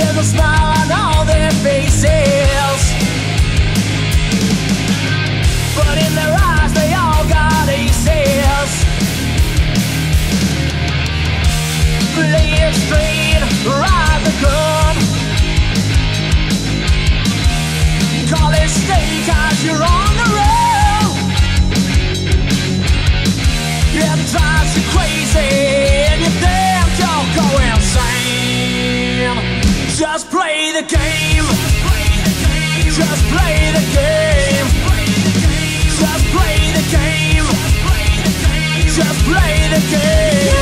There's a smile on all their faces, but in their eyes they all got aces. Play it straight, ride the gun, call it stay 'cause you're on the road. It drives you crazy and you think you'll go insane. Just play the game. Just play the game. Just play the game. Just play the game.